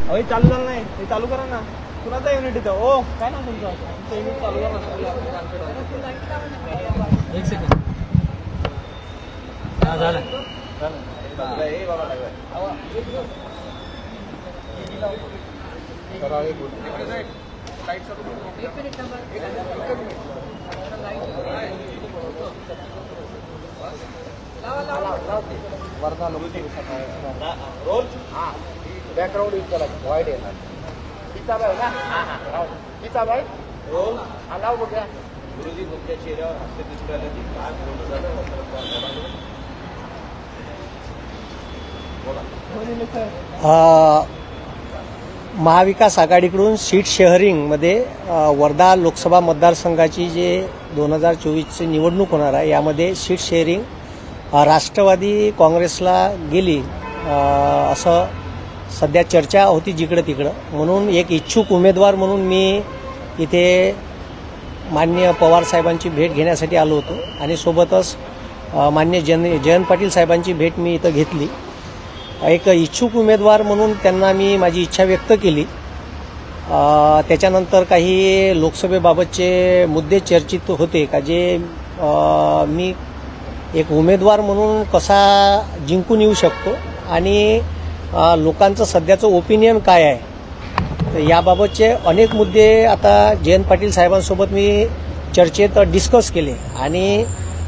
अहो चालू झालं नाही, ते चालू करा ना. कुणाचा युनिट इथं? ओ काय ना तुमचं युनिट चालू करा ना. एक सेकंड. हा झालं. वर्धा रोल बॅकग्राउंड यूज करा वाईड येणार किताब आहे ना. किताब आहे रोल लाव बघा. गुरुजी तुमच्या चेहऱ्यावर हास्य दिसून राहिलं की काय बोलत बोला. महाविकास आघाडीकडून सीट शेअरिंगमध्ये वर्धा लोकसभा मतदारसंघाची जे 2024ची निवडणूक होणार आहे यामध्ये सीट शेअरिंग राष्ट्रवादी काँग्रेसला गेली असं सध्या चर्चा होती जिकडं तिकडं. म्हणून एक इच्छुक उमेदवार म्हणून मी इथे माननीय पवार साहेबांची भेट घेण्यासाठी आलो होतो आणि सोबतच माननीय जयंत पाटील साहेबांची भेट मी इथं घेतली. एक इच्छुक उमेदवार म्हणून त्यांना मी माझी इच्छा व्यक्त केली. त्याच्यानंतर काही लोकसभेबाबतचे मुद्दे चर्चित होते का जे मी एक उमेदवार म्हणून कसा जिंकून येऊ शकतो आणि लोकांचं सध्याचं ओपिनियन काय आहे, तर याबाबतचे अनेक मुद्दे आता जयंत पाटील साहेबांसोबत मी चर्चेत डिस्कस केले. आणि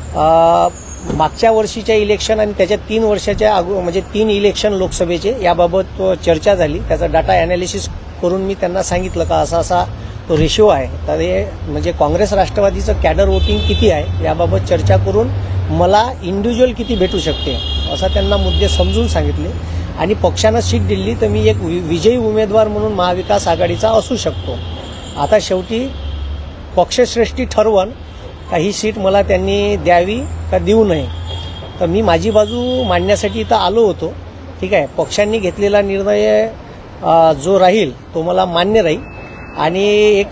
मागच्या वर्षीच्या इलेक्शन आणि त्याच्या 3 वर्षाच्या म्हणजे 3 इलेक्शन लोकसभेचे याबाबत चर्चा झाली. त्याचा डाटा ॲनालिसिस करून मी त्यांना सांगितलं का असा असा तो रेशिओ आहे, तर हे म्हणजे काँग्रेस राष्ट्रवादीचं कॅडर वोटिंग किती आहे याबाबत चर्चा करून मला इंडिव्हिज्युअल किती भेटू शकते असं त्यांना मुद्दे समजून सांगितले. आणि पक्षानं सीट दिली तर मी एक विजयी उमेदवार म्हणून महाविकास आघाडीचा असू शकतो. आता शेवटी पक्षश्रेष्ठी ठरवण का ही सीट मला त्यांनी द्यावी का देऊ नये, तर मी माझी बाजू मांडण्यासाठी इथं आलो होतो. ठीक आहे, पक्षांनी घेतलेला निर्णय जो राहील तो मला मान्य राहील आणि एक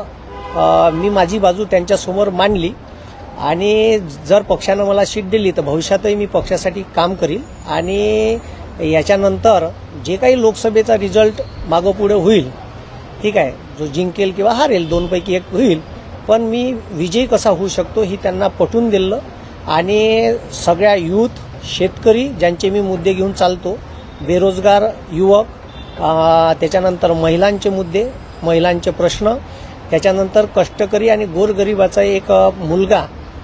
मी माझी बाजू त्यांच्यासमोर मांडली. आणि जर पक्षानं मला सीट दिली तर भविष्यातही मी पक्षासाठी काम करील. आणि याच्यानंतर जे काही लोकसभेचा रिझल्ट मागं पुढे होईल, ठीक आहे, जो जिंकेल किंवा हारेल 2 पैकी 1 होईल, पण मी विजयी कसा होऊ शकतो ही त्यांना पटवून दिलं. आणि सगळ्या यूथ, शेतकरी ज्यांचे मी मुद्दे घेऊन चालतो, बेरोजगार युवक, त्याच्यानंतर महिलांचे मुद्दे, महिलांचे प्रश्न, त्याच्यानंतर कष्टकरी आणि गोरगरिबाचा एक मुलगा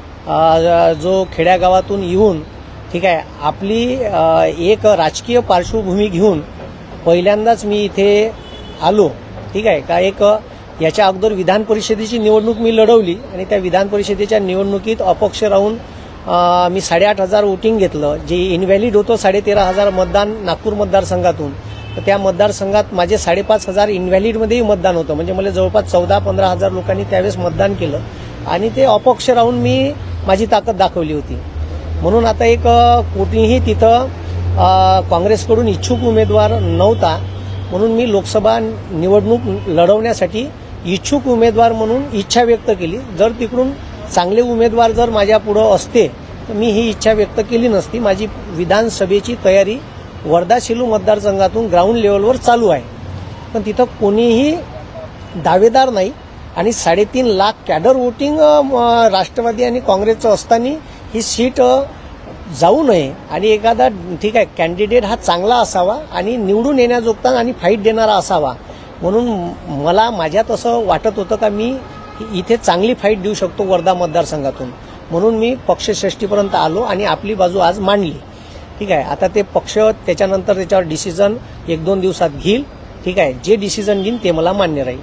जो खेड्यागावातून येऊन, ठीक आहे, आपली एक राजकीय पार्श्वभूमी घेऊन पहिल्यांदाच मी इथे आलो. ठीक आहे का, एक याच्या अगोदर विधान परिषदेची निवडणूक मी लढवली आणि त्या विधान परिषदेच्या निवडणुकीत अपक्ष राहून मी 8,500 वोटिंग घेतलं, जे इनव्हॅलिड होतं 13,500 मतदान नागपूर मतदारसंघातून. तर त्या मतदारसंघात माझे 5,500 इनव्हॅलिडमध्येही मतदान होतं, म्हणजे मला जवळपास 14-15 हजार लोकांनी त्यावेळेस मतदान केलं आणि ते अपक्ष राहून मी माझी ताकद दाखवली होती. म्हणून आता एक कोणीही तिथं काँग्रेसकडून इच्छुक उमेदवार नव्हता, म्हणून मी लोकसभा निवडणूक लढवण्यासाठी इच्छुक उमेदवार म्हणून इच्छा व्यक्त केली. जर तिकडून चांगले उमेदवार जर माझ्या पुढं असते तर मी ही इच्छा व्यक्त केली नसती. माझी विधानसभेची तयारी वर्धा सेलू मतदारसंघातून ग्राउंड लेवलवर चालू आहे, पण तिथं कोणीही दावेदार नाही. आणि 3.5 लाख कॅडर वोटिंग राष्ट्रवादी आणि काँग्रेसचं असताना ही सीट जाऊ नये आणि एखादा ठीक आहे कॅन्डिडेट हा चांगला असावा आणि निवडून येण्याजोगता आणि फाईट देणारा असावा. म्हणून मला माझ्यात असं वाटत होतं का मी इथे चांगली फाईट देऊ शकतो वर्धा मतदारसंघातून. म्हणून मी पक्षश्रेष्ठीपर्यंत आलो आणि आपली बाजू आज मांडली. ठीक आहे, आता ते पक्ष त्याच्यानंतर त्याच्यावर डिसिजन 1-2 दिवसात घेईल. ठीक आहे, जे डिसिजन घेईल ते मला मान्य राहील.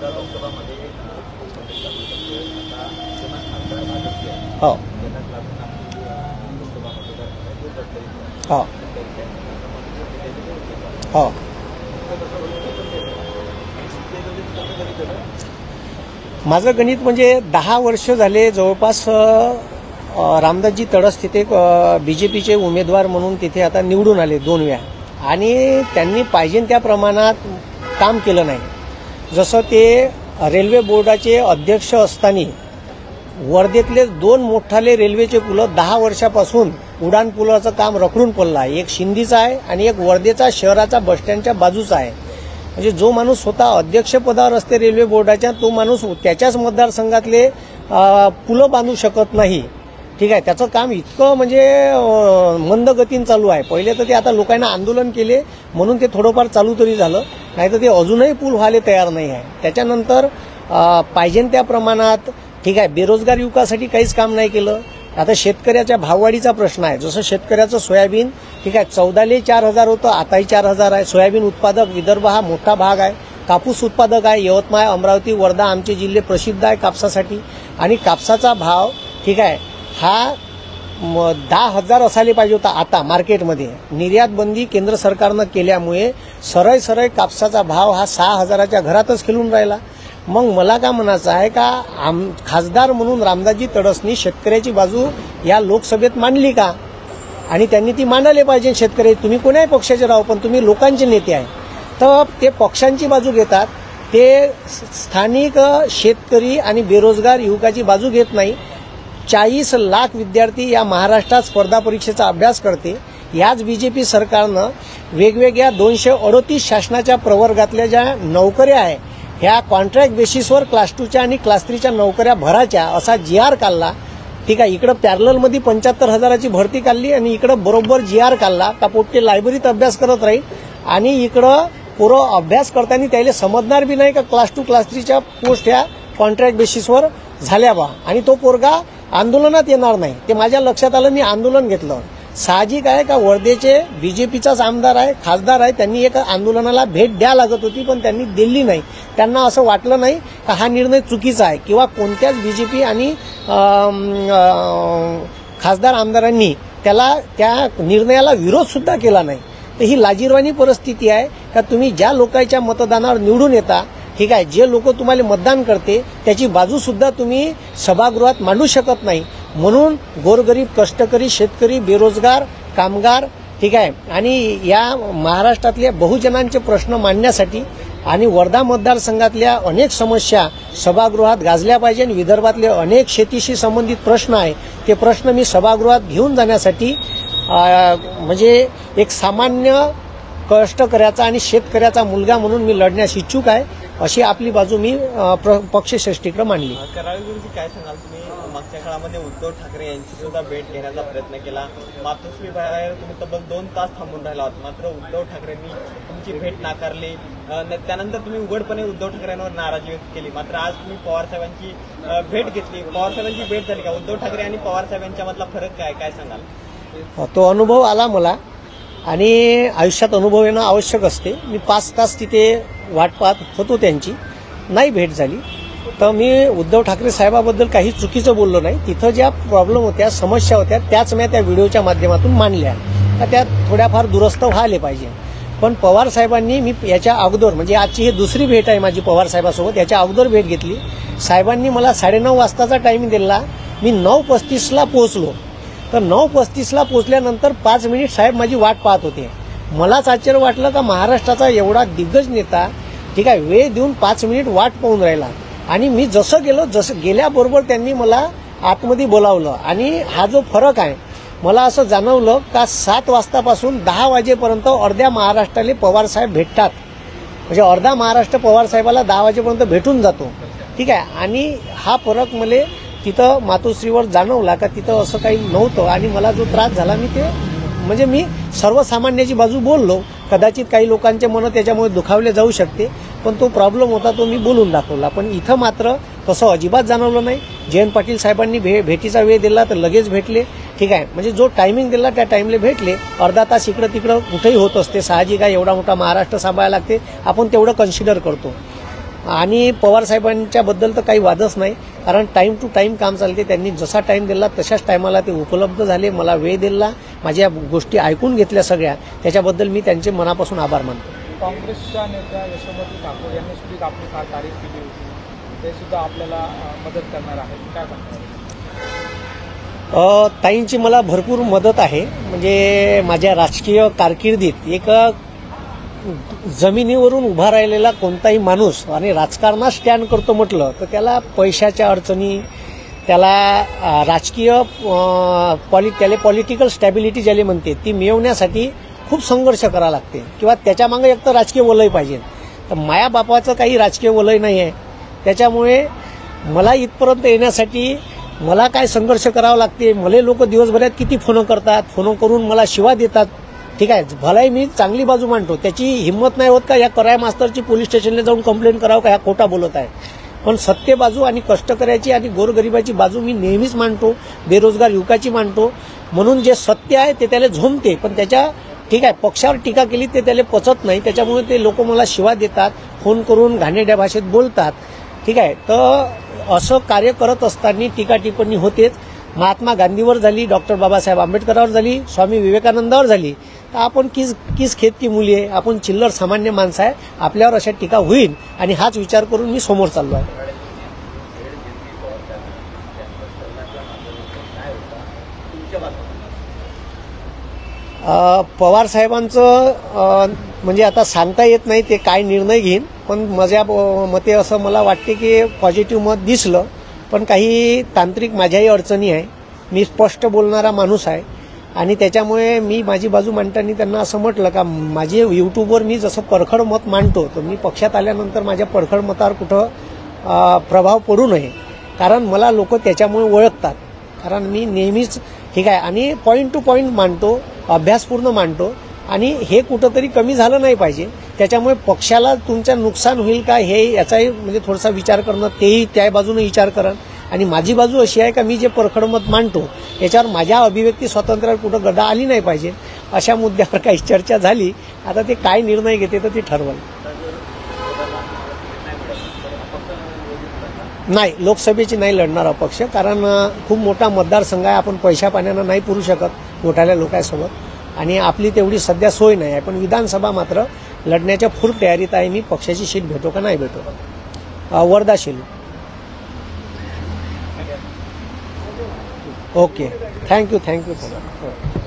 हो हो हो माझं गणित म्हणजे 10 वर्ष झाले जवळपास रामदासजी तडस तिथे बीजेपीचे उमेदवार म्हणून तिथे आता निवडून आले 2 वेळा आणि त्यांनी पाहिजे त्या प्रमाणात काम केलं नाही. जसं ते रेल्वे बोर्डाचे अध्यक्ष असताना वर्धेतले 2 मोठाले रेल्वेचे पुलं 10 वर्षापासून उडान पुलाचं काम रखडून पडलं आहे. एक शिंदीचा आहे आणि एक वर्धेचा शहराचा बसस्टँडच्या बाजूचा आहे. म्हणजे जो माणूस स्वतः अध्यक्षपदावर असते रेल्वे बोर्डाच्या, तो माणूस त्याच्याच मतदारसंघातले पुलं बांधू शकत नाही. ठीक आहे, त्याचं काम इतकं म्हणजे मंद गतीनं चालू आहे. पहिले तर ते आता लोकांना आंदोलन केले म्हणून ते थोडंफार चालू तरी झालं, नाही तर ते अजूनही पूल व्हायला तयार नाही आहे. त्याच्यानंतर पाहिजे त्या प्रमाणात ठीक आहे बेरोजगार युवकासाठी काहीच काम नाही केलं. आता शेतकऱ्याच्या भाववाढीचा प्रश्न आहे. जसं शेतकऱ्याचं सोयाबीन ठीक आहे 14,000 4,000 होतं, आताही 4,000 आहे. सोयाबीन उत्पादक विदर्भ हा मोठा भाग आहे. कापूस उत्पादक आहे. यवतमाळ, अमरावती, वर्धा आमचे जिल्हे प्रसिद्ध आहे कापसासाठी. आणि कापसाचा भाव ठीक आहे हा 10,000 असायला पाहिजे होता. आता मार्केटमध्ये निर्यात बंदी केंद्र सरकारनं केल्यामुळे सरळ कापसाचा भाव हा 6,000च्या घरातच खेळून राहिला. मग मला का म्हणायचं आहे का खासदार म्हणून रामदासजी तडसनी शेतकऱ्याची बाजू या लोकसभेत मांडली का? आणि त्यांनी ती मांडायला पाहिजे. शेतकरी तुम्ही कोणाही पक्षाचे राहो पण तुम्ही लोकांचे नेते आहे. तर ते पक्षांची बाजू घेतात, ते स्थानिक शेतकरी आणि बेरोजगार युवकाची बाजू घेत नाही. 40 लाख विद्यार्थी या महाराष्ट्रात स्पर्धा परीक्षेचा अभ्यास करते. याच बीजेपी सरकारनं वेगवेगळ्या 238 शासनाच्या प्रवर्गातल्या ज्या नोकऱ्या आहे ह्या कॉन्ट्रॅक्ट बेसिसवर क्लास 2च्या आणि क्लास 3च्या नोकऱ्या भरायच्या असा GR काढला. ठीक आहे, इकडं पॅरललमध्ये 75,000ची भरती काढली आणि इकडं बरोबर GR काढला का पोट्टे लायब्ररीत अभ्यास करत राहील. आणि इकडं पोरं अभ्यास करताना त्याला समजणार बी नाही का क्लास 2 क्लास 3च्या पोस्ट ह्या कॉन्ट्रॅक्ट बेसिसवर झाल्या बा. आणि तो पोरगा आंदोलनात येणार नाही. ते माझ्या लक्षात आलं, मी आंदोलन घेतलं. साहजिक आहे का वर्धेचे बीजेपीचाच आमदार आहे, खासदार आहे, त्यांनी एक आंदोलनाला भेट द्या लागत होती पण त्यांनी दिली नाही. त्यांना असं वाटलं नाही का हा निर्णय चुकीचा आहे किंवा कोणत्याच बीजेपी आणि खासदार आमदारांनी त्या निर्णयाला विरोध सुद्धा केला नाही. तर ही लाजिरवाणी परिस्थिती आहे का तुम्ही ज्या लोकांच्या मतदानावर निवडून येता ठीक आहे, जे लोक तुम्हाला मतदान करते त्याची बाजू सुद्धा तुम्ही सभागृहात मांडू शकत नाही. म्हणून गोरगरीब कष्टकरी शेतकरी बेरोजगार कामगार ठीक आहे आणि या महाराष्ट्रातल्या बहुजनांचे प्रश्न मांडण्यासाठी आणि वर्धा मतदारसंघातल्या अनेक समस्या सभागृहात गाजल्या पाहिजे. आणि विदर्भातले अनेक शेतीशी संबंधित प्रश्न आहे ते प्रश्न मी सभागृहात घेऊन जाण्यासाठी म्हणजे एक सामान्य कष्टकऱ्याचा आणि शेतकऱ्याचा मुलगा म्हणून मी लढण्यास इच्छुक आहे. अशी आपली बाजू मी पक्षश्रेष्ठीकडे मांडली. कराळगुरुजी काय सांगाल तुम्ही? मागच्या काळामध्ये उद्धव ठाकरे यांची सुद्धा भेट घेण्याचा प्रयत्न केला. मातोश्री बाहेर तुम्ही तब्बल 2 तास थांबून राहिला आहात, मात्र उद्धव ठाकरेंनी तुमची भेट नाकारली. त्यानंतर तुम्ही उघडपणे उद्धव ठाकरेंवर नाराजी व्यक्त केली. मात्र आज तुम्ही पवार साहेबांची भेट घेतली. पवार साहेबांची भेट झाली का? उद्धव ठाकरे आणि पवार साहेबांच्या मधला फरक काय सांगाल? तो अनुभव आला मला आणि आयुष्यात अनुभव येणं आवश्यक असते. मी 5 तास तिथे वाट पाहत होतो, त्यांची नाही भेट झाली. तर मी उद्धव ठाकरे साहेबाबद्दल काही चुकीचं बोललो नाही. तिथं ज्या प्रॉब्लेम होत्या समस्या होत्या त्याच मी त्या व्हिडिओच्या माध्यमातून मांडल्या का त्या थोड्याफार दुरुस्त व्हायला पाहिजे. पण पवार साहेबांनी मी याच्या अगोदर म्हणजे आजची ही दुसरी भेट आहे माझी पवार साहेबांसोबत. याच्या अगोदर भेट घेतली. साहेबांनी मला 9:30 वाजताचा टाइम दिला. मी 9:35ला पोहोचलो. तर 9:35ला पोहोचल्यानंतर 5 मिनिट साहेब माझी वाट पाहत होते. मलाच आश्चर्य वाटलं का महाराष्ट्राचा एवढा दिग्गज नेता ठीक आहे वेळ देऊन 5 मिनिट वाट पाहून राहिला. आणि मी जसं गेल्याबरोबर त्यांनी मला आतमध्ये बोलावलं. आणि हा जो फरक आहे मला असं जाणवलं का 7 वाजतापासून 10 वाजेपर्यंत अर्ध्या महाराष्ट्राला पवार साहेब भेटतात. म्हणजे अर्धा महाराष्ट्र पवार साहेबाला 10 वाजेपर्यंत भेटून जातो. ठीक आहे, आणि हा फरक मला तिथं मातोश्रीवर जाणवला का तिथं असं काही नव्हतं. आणि मला जो त्रास झाला मी सर्वसामान्याची बाजू बोललो. कदाचित काही लोकांचे मन त्याच्यामुळे दुखावले जाऊ शकते पण तो प्रॉब्लेम होता तो मी बोलून दाखवला. पण इथं मात्र तसं अजिबात जाणवलं नाही. जयंत पाटील साहेबांनी भेटीचा वेळ दिला तर लगेच भेटले. ठीक आहे, म्हणजे जो टायमिंग दिला त्या टाइमला भेटले. अर्धा तास इकडं तिकडं कुठेही होत असते, साहजिक आहे. एवढा मोठा महाराष्ट्र सांभाळायला लागते, आपण तेवढं कन्सिडर करतो. आणि पवार साहेबांच्या बद्दल तर काही वादच नाही, कारण टाइम टू टाइम काम चालते. त्यांनी जसा टाइम दिला तशाच टायमाला ते उपलब्ध झाले. मला वेळ दिला, माझ्या गोष्टी ऐकून घेतल्या सगळ्या. त्याच्याबद्दल मी त्यांचे मनापासून आभार मानतो. काँग्रेसच्या नेत्या यशोमती ठाकूर यांनी सुद्धा आपली काल तारीख केली होती, ते सुद्धा आपल्याला मदत करणार आहेत, काय सांगणार? ताईंची मला भरपूर मदत आहे. म्हणजे माझ्या राजकीय कारकिर्दीत एक जमिनीवरून उभा राहिलेला कोणताही माणूस आणि राजकारणात स्टँड करतो म्हटलं तर त्याला पैशाच्या अडचणी, त्याला राजकीय त्याला पॉलिटिकल स्टॅबिलिटी ज्याला म्हणते ती मिळवण्यासाठी खूप संघर्ष करावा लागते किंवा त्याच्यामागे एक तर राजकीय वलय पाहिजे. तर माया बापाचं काही राजकीय वलय नाही आहे. त्याच्यामुळे मला इथपर्यंत येण्यासाठी मला काय संघर्ष करावा लागते. मला लोक दिवसभरात किती फोन करतात, फोन करून मला शिवा देतात. ठीक आहे, भलाही मी चांगली बाजू मांडतो, त्याची हिंमत नाही होत का या कराय मास्तरची पोलीस स्टेशनला जाऊन कंप्लेंट करावं का ह्या खोटा बोलत आहे. पण सत्य बाजू आणि कष्टकऱ्याची आणि गोरगरिबाची बाजू मी नेहमीच मांडतो, बेरोजगार युवकाची मांडतो. म्हणून जे सत्य आहे ते त्याला झोंबते, पण त्याच्या ठीक आहे पक्षावर टीका केली ते त्याला पचत नाही. त्याच्यामुळे ते लोक मला शिवा देतात, फोन करून घाणेरड्या भाषेत बोलतात. ठीक आहे, तर असं कार्य करत असताना टीका टिप्पणी होतेच. महात्मा गांधीवर झाली, डॉक्टर बाबासाहेब आंबेडकरांवर झाली, स्वामी विवेकानंदावर झाली. तर आपण किस खेत की मुली आहे, आपण चिल्लर सामान्य माणसं आहे, आपल्यावर अशा टीका होईल आणि हाच विचार करून मी समोर चाललो आहे. पवार साहेबांचं म्हणजे आता सांगता येत नाही ते काय निर्णय घेईन, पण माझ्या मते असं मला वाटते की पॉझिटिव्ह मत दिसलं. पण काही तांत्रिक माझ्याही अडचणी आहे. मी स्पष्ट बोलणारा माणूस आहे आणि त्याच्यामुळे मी माझी बाजू मांडताना त्यांना असं म्हटलं का माझे यूट्यूबवर मी जसं परखड मत मांडतो, तर मी पक्षात आल्यानंतर माझ्या परखड मतावर कुठं प्रभाव पडू नये. कारण मला लोक त्याच्यामुळे ओळखतात. कारण मी नेहमीच ठीक आहे आणि पॉईंट टू पॉईंट मांडतो, अभ्यासपूर्ण मांडतो आणि हे कुठंतरी कमी झालं नाही पाहिजे. त्याच्यामुळे पक्षाला तुमचं नुकसान होईल का हे याचाही म्हणजे थोडासा विचार करणं, तेही त्या बाजूने विचार करणं. आणि माझी बाजू अशी आहे का मी जे परखड मत मांडतो याच्यावर माझ्या अभिव्यक्ती स्वातंत्र्यावर कुठं गदा आली नाही पाहिजे. अशा मुद्द्यावर काही चर्चा झाली. आता ते काय निर्णय घेते तर ते ठरवलं. नाही, लोकसभेची नाही लढणार अपक्ष, कारण खूप मोठा मतदारसंघ आहे. आपण पैशा पाण्यानं नाही पुरू शकत मोठ्या लोकांसोबत आणि आपली तेवढी सध्या सोय नाही आहे. पण विधानसभा मात्र लढण्याच्या फुल तयारीत आहे मी. पक्षाची सीट भेटो का नाही भेटो. वर्धा शेलू. Okay, thank you.